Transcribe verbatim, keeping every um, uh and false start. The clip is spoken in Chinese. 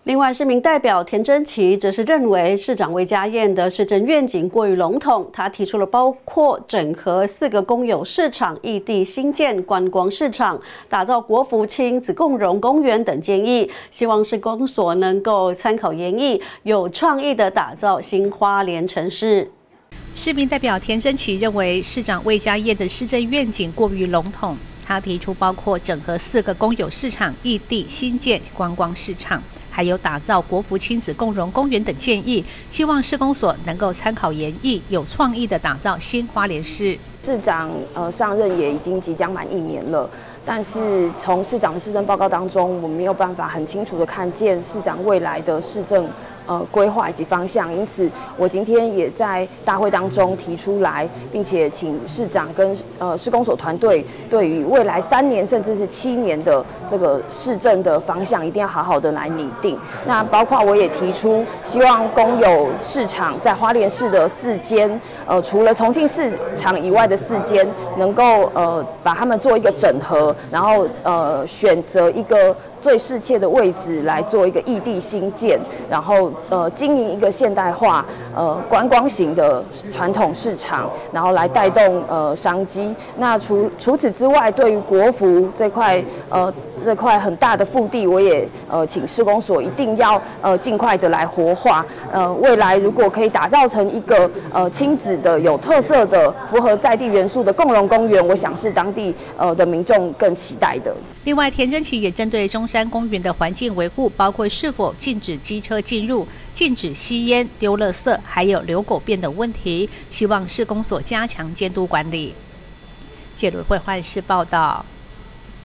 另外，市民代表田真琪则是认为市长魏家燕的市政愿景过于笼统，他提出了包括整合四个公有市场、异地新建观光市场、打造国父亲子共融公园等建议，希望市公所能够参考研议，有创意的打造新花莲城市。 市民代表田真琪认为，市长魏家燕的市政愿景过于笼统，他提出包括整合四个公有市场、异地新建观光市场，还有打造国父亲子共融公园等建议，希望市公所能够参考研议，有创意的打造新花莲市。 市长呃上任也已经即将满一年了，但是从市长的市政报告当中，我们没有办法很清楚的看见市长未来的市政呃规划以及方向，因此我今天也在大会当中提出来，并且请市长跟呃市公所团队对于未来三年甚至是七年的这个市政的方向，一定要好好的来拟定。那包括我也提出，希望公有市场在花莲市的四间，呃除了重庆市场以外的四间，能够呃把它们做一个整合，然后呃选择一个最适切的位置来做一个异地新建，然后呃经营一个现代化呃观光型的传统市场，然后来带动呃商机。那除除此之外，对于国服这块呃这块很大的腹地，我也呃请市公所一定要呃尽快的来活化。呃未来如果可以打造成一个呃亲子的有特色的、符合在地元素的共融公园，我想是当地呃的民众更期待的。 另外，田真琪也针对中山公园的环境维护，包括是否禁止机车进入、禁止吸烟、丢垃圾，还有留狗便等问题，希望市公所加强监督管理。谢伦会换市报道。